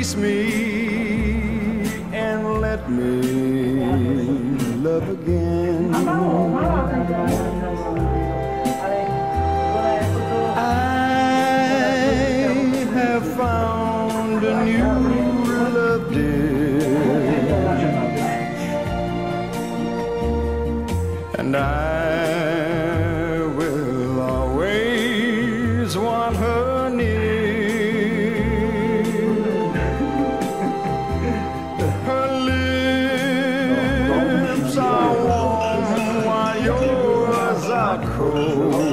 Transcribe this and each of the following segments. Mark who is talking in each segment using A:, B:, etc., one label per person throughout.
A: release me and let me love again. Found a new love, dear, and I will always want her near. Her lips are warm while yours are cold.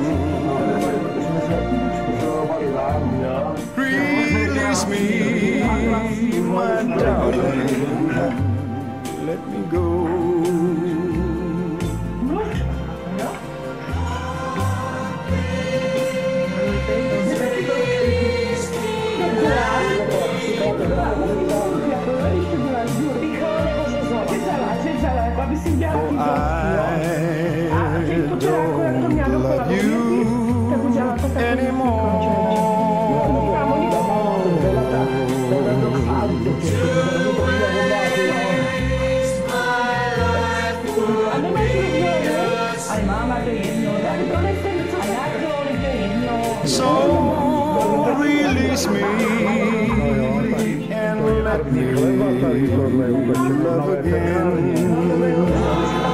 A: Release me, my darling, let me go. So release me and let me love again.